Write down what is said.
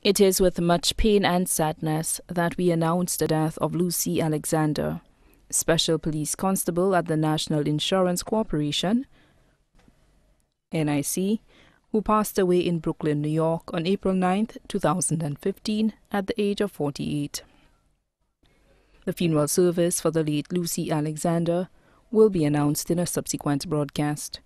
It is with much pain and sadness that we announce the death of Lucy Alexander, Special Police Constable at the National Insurance Corporation, NIC, who passed away in Brooklyn, New York on April 9, 2015, at the age of 48. The funeral service for the late Lucy Alexander will be announced in a subsequent broadcast.